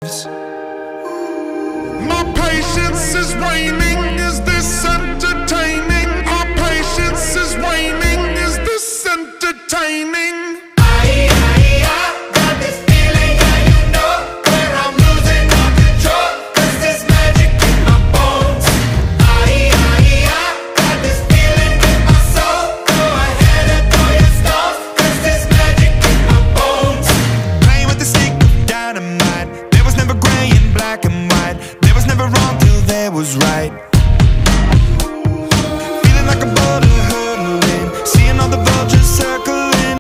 My patience is waning, is this entertaining? Our patience is waning, is this entertaining? Got this feeling, yeah, you know, where I'm losing all control, 'cause there's magic in my bones. Got this feeling in my soul. Go ahead and throw your stones, 'cause there's magic in my bones. Playing with the stick of dynamite. There was never gray and black and white. There was never wrong till there was right.